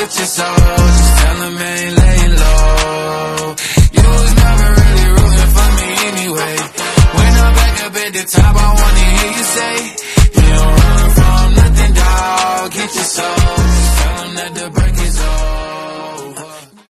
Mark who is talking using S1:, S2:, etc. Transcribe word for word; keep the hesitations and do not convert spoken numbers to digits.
S1: get your soul. Just tell him I ain't laying low. You was never really rooting for me anyway. When I'm back up at the top, I wanna hear you say, you don't run from nothing, dawg, get your soul.